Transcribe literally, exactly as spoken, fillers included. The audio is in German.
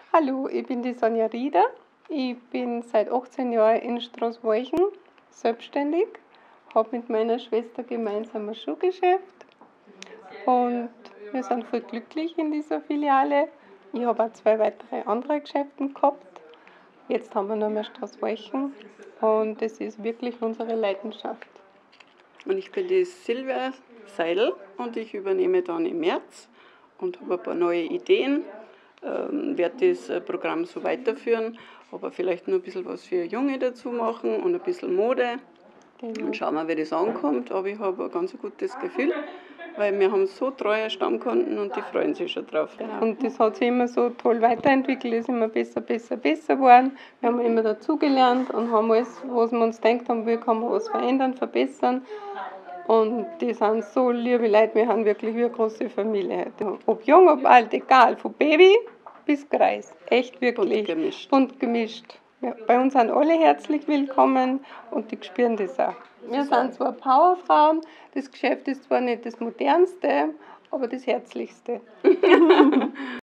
Hallo, ich bin die Sonja Rieder. Ich bin seit achtzehn Jahren in Straßwolchen selbstständig, habe mit meiner Schwester gemeinsam ein Schuhgeschäft und wir sind voll glücklich in dieser Filiale. Ich habe auch zwei weitere andere Geschäfte gehabt. Jetzt haben wir nur mehr Straßwolchen und das ist wirklich unsere Leidenschaft. Und ich bin die Silvia Seidel und ich übernehme dann im März und habe ein paar neue Ideen. Ähm, werde das Programm so weiterführen, aber vielleicht nur ein bisschen was für Junge dazu machen und ein bisschen Mode. Genau. Und schauen wir, wie das ankommt. Aber ich habe ein ganz gutes Gefühl, weil wir haben so treue Stammkunden und die freuen sich schon drauf. Genau. Und das hat sich immer so toll weiterentwickelt, ist immer besser, besser, besser geworden. Wir haben immer dazugelernt und haben alles, was wir uns gedacht haben, wie kann man was verändern, verbessern. Und die sind so liebe Leute, wir haben wirklich wie eine große Familie. Ob jung, ob alt, egal, von Baby bis Kreis. Echt wirklich. Bunt gemischt. Bunt gemischt. Ja, bei uns sind alle herzlich willkommen und die spüren das auch. Wir sind zwar Powerfrauen, das Geschäft ist zwar nicht das modernste, aber das herzlichste.